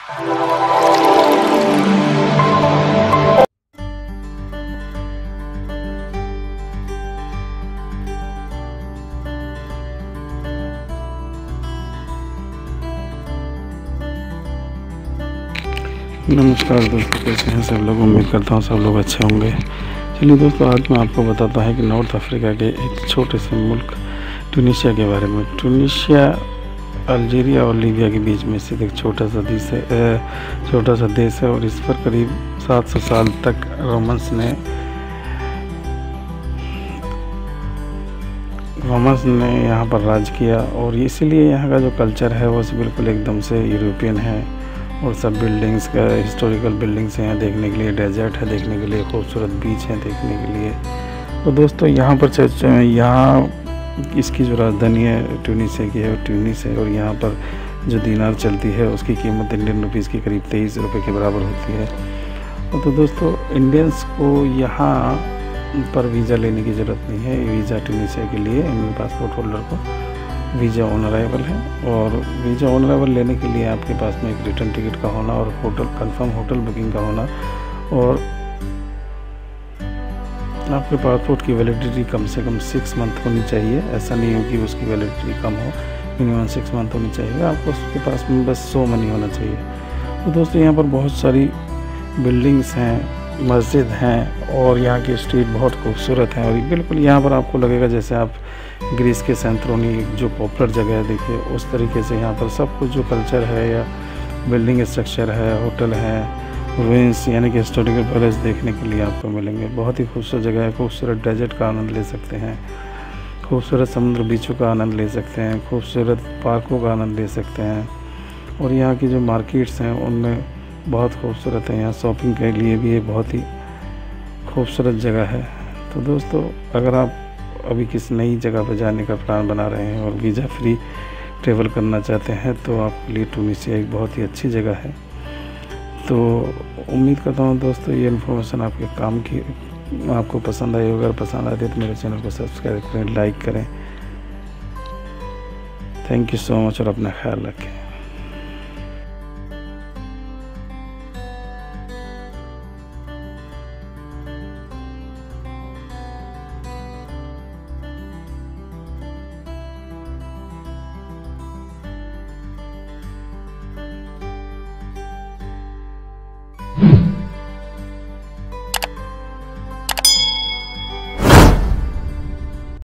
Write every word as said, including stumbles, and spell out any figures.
नमस्कार दोस्तों, कैसे हैं सब लोग। उम्मीद करता हूँ सब लोग अच्छे होंगे। चलिए दोस्तों, आज मैं आपको बताता हूँ कि नॉर्थ अफ्रीका के एक छोटे से मुल्क ट्यूनीशिया के बारे में। ट्यूनीशिया अल्जीरिया और लीबिया के बीच में स्थित एक छोटा सा देश है छोटा सा देश है और इस पर करीब सात सौ साल तक रोमन्स ने रोमन्स ने यहाँ पर राज किया और इसीलिए यहाँ का जो कल्चर है वो बिल्कुल एकदम से यूरोपियन है। और सब बिल्डिंग्स का हिस्टोरिकल बिल्डिंग्स हैं देखने के लिए, डेजर्ट है देखने के लिए, खूबसूरत बीच हैं देखने के लिए। तो दोस्तों यहाँ पर यहाँ इसकी जो राजधानी है ट्यूनीशिया की है, ट्यूनिस है। और यहाँ पर जो दीनार चलती है उसकी कीमत इंडियन रुपीज़ की करीब तेईस रुपये के बराबर होती है। तो दोस्तों, इंडियंस को यहाँ पर वीज़ा लेने की ज़रूरत नहीं है। वीज़ा ट्यूनीशिया के लिए इंडियन पासपोर्ट होल्डर को वीज़ा ऑन अराइवल है। और वीज़ा ऑन अराइवल लेने के लिए आपके पास में एक रिटर्न टिकट का होना और होटल कंफर्म होटल बुकिंग का होना और आपके पासपोर्ट की वैलिडिटी कम से कम सिक्स मंथ होनी चाहिए। ऐसा नहीं हो कि उसकी वैलिडिटी कम हो, मिनिमम सिक्स मंथ होनी चाहिए। आपको उसके पास में बस सो मनी होना चाहिए। तो दोस्तों, यहाँ पर बहुत सारी बिल्डिंग्स हैं, मस्जिद हैं और यहाँ की स्ट्रीट बहुत खूबसूरत है। और बिल्कुल यहाँ पर आपको लगेगा जैसे आप ग्रीस के सेंथरोनी जो पॉपुलर जगह है देखिए, उस तरीके से यहाँ पर सब कुछ जो कल्चर है या बिल्डिंग स्ट्रक्चर है, होटल है, रूइंस यानी कि हिस्टोरिकल पैलेस देखने के लिए आपको मिलेंगे। बहुत ही खूबसूरत जगह है। खूबसूरत डेजर्ट का आनंद ले सकते हैं, खूबसूरत समुद्र बीचों का आनंद ले सकते हैं, खूबसूरत पार्कों का आनंद ले सकते हैं। और यहाँ की जो मार्केट्स हैं उनमें बहुत खूबसूरत है। यहाँ शॉपिंग के लिए भी ये बहुत ही खूबसूरत जगह है। तो दोस्तों, अगर आप अभी किसी नई जगह पर जाने का प्लान बना रहे हैं और वीज़ा फ्री ट्रैवल करना चाहते हैं तो आपके लिए ट्यूनीशिया एक बहुत ही अच्छी जगह है। तो उम्मीद करता हूँ दोस्तों ये इन्फॉर्मेशन आपके काम की आपको पसंद आई। अगर पसंद आती है तो मेरे चैनल को सब्सक्राइब करें, लाइक करें। थैंक यू सो मच और अपना ख्याल रखें।